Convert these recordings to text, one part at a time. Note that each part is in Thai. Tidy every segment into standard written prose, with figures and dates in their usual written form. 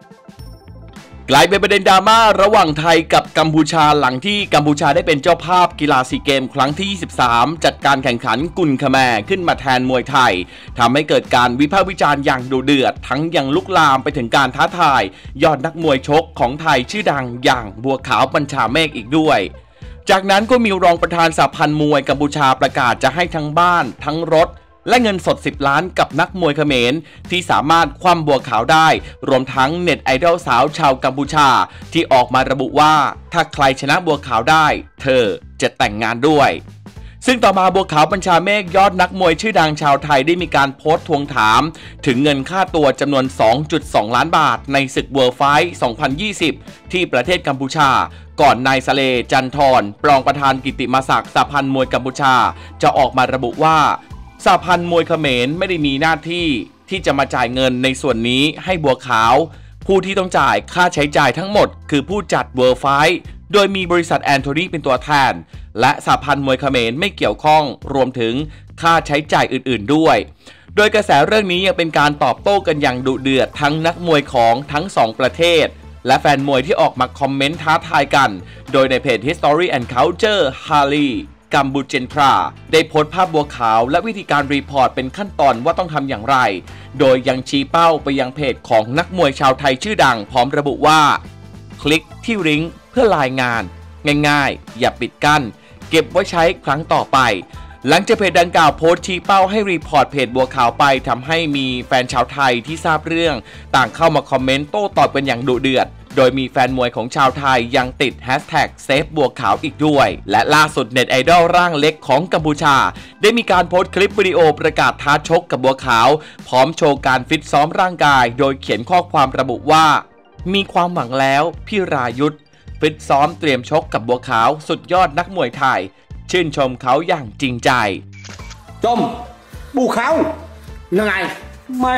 กลายเป็นประเด็นดราม่าระหว่างไทยกับกัมพูชาหลังที่กัมพูชาได้เป็นเจ้าภาพกีฬาซีเกมครั้งที่ 23 จัดการแข่งขันกุนคแมขึ้นมาแทนมวยไทยทำให้เกิดการวิพากษ์วิจารณ์อย่างดุเดือดทั้งยังลุกลามไปถึงการท้าทายยอดนักมวยชกของไทยชื่อดังอย่างบัวขาวบัญชาเมฆอีกด้วยจากนั้นก็มีรองประธานสหพันธ์มวยกัมพูชาประกาศจะให้ทั้งบ้านทั้งรถและเงินสด10 ล้านกับนักมวยเขมรที่สามารถคว่ำบัวขาวได้รวมทั้งเน็ตไอดอลสาวชาวกัมพูชาที่ออกมาระบุว่าถ้าใครชนะบัวขาวได้เธอจะแต่งงานด้วยซึ่งต่อมาบัวขาวบัญชาเมฆยอดนักมวยชื่อดังชาวไทยได้มีการโพสต์ทวงถามถึงเงินค่าตัวจำนวน 2.2 ล้านบาทในศึกเวิลด์ไฟท์ 2020 ที่ประเทศกัมพูชาก่อนนายสเลจันทรรองประธานกิตติมศักดิ์สหพันธ์มวยกัมพูชาจะออกมาระบุว่าสหพันธ์มวยเขมรไม่ได้มีหน้าที่ที่จะมาจ่ายเงินในส่วนนี้ให้บัวขาวผู้ที่ต้องจ่ายค่าใช้จ่ายทั้งหมดคือผู้จัดเวิลด์ไฟท์โดยมีบริษัทแอนโทนีเป็นตัวแทนและสหพันธ์มวยเขมรไม่เกี่ยวข้องรวมถึงค่าใช้จ่ายอื่นๆด้วยโดยกระแสเรื่องนี้ยังเป็นการตอบโต้กันอย่างดุเดือดทั้งนักมวยของทั้ง2ประเทศและแฟนมวยที่ออกมาคอมเมนต์ท้าทายกันโดยในเพจ History and Culture ฮาลีกัมบูเจนทราได้โพสต์ภาพบัวขาวและวิธีการรีพอร์ตเป็นขั้นตอนว่าต้องทำอย่างไรโดยยังชี้เป้าไปยังเพจของนักมวยชาวไทยชื่อดังพร้อมระบุว่าคลิกที่ลิงก์เพื่อรายงานง่ายๆอย่าปิดกั้นเก็บไว้ใช้ครั้งต่อไปหลังจากเพจดังกล่าวโพสต์ชี้เป้าให้รีพอร์ตเพจบัวขาวไปทำให้มีแฟนชาวไทยที่ทราบเรื่องต่างเข้ามาคอมเมนต์โต้ตอบกันอย่างดุเดือดโดยมีแฟนมวยของชาวไทยยังติดแฮชแท็กเซฟบัวขาวอีกด้วยและล่าสุดเน็ตไอดอลร่างเล็กของกัมพูชาได้มีการโพสต์คลิปวิดีโอประกาศท้าชกกับบัวขาวพร้อมโชว์การฟิตซ้อมร่างกายโดยเขียนข้อความระบุว่ามีความหวังแล้วพี่รายุทธฟิตซ้อมเตรียมชกกับบัวขาวสุดยอดนักมวยไทยชื่นชมเขาอย่างจริงใจจมบัวขาวยังไงไม่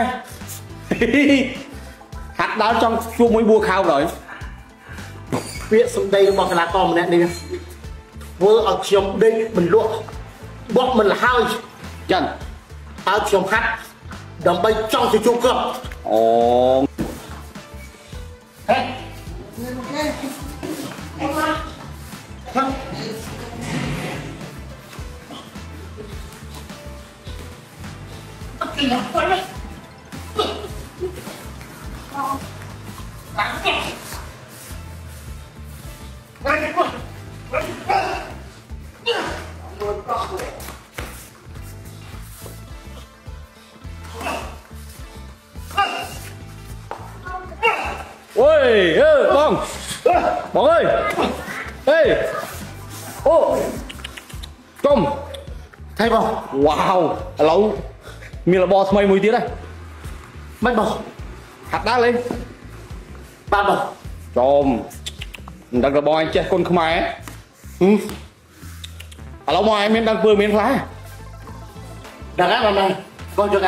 หัดดาวจังช่วงมวยบัวขาวเลยเปียสมเด็จบอกกระกอมเนี่ยนี่เวอร์เอาเชียมเด็กมันลวกบอกมันละห้าวจันเอาเชียมฮัดดำไปจ้องจะจุกเกือบโอ้เฮ้ยโอ้ยบ้องเอ้ยเฮ้ยโอ้จมใช่ป่ะว้าวเรามีระบอทำไมมวยตีได้ไม่บอกหัดได้เลยบ้าบอกจมดังระบอยเจ้าคนขมายเรามอยเมียนดังเปลือกเมียนคล้ายดังนั้นมันก็จะไง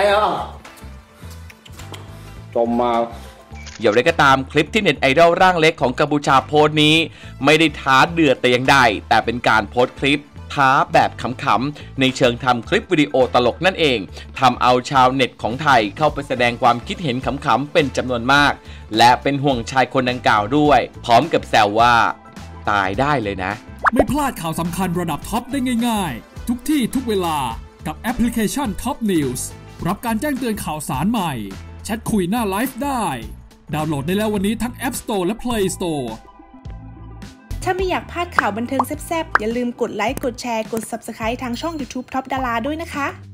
จมมาอย่างไรก็ตามคลิปที่เน็ตไอดอลร่างเล็กของกัมพูชาโพสต์นี้ไม่ได้ท้าเดือดแต่อย่างใดแต่เป็นการโพสต์คลิปท้าแบบขำๆในเชิงทำคลิปวิดีโอตลกนั่นเองทำเอาชาวเน็ตของไทยเข้าไปแสดงความคิดเห็นขำๆเป็นจำนวนมากและเป็นห่วงชายคนดังกล่าวด้วยพร้อมกับแซวว่าตายได้เลยนะไม่พลาดข่าวสำคัญระดับท็อปได้ง่ายๆทุกที่ทุกเวลากับแอปพลิเคชัน Top News รับการแจ้งเตือนข่าวสารใหม่แชทคุยหน้าไลฟ์ได้ดาวน์โหลดได้แล้ววันนี้ทั้ง App Store และ Play Store ถ้าไม่อยากพลาดข่าวบันเทิงแซ่บๆอย่าลืมกดไลค์กดแชร์กด Subscribe ทางช่อง YouTube Top Dara ด้วยนะคะ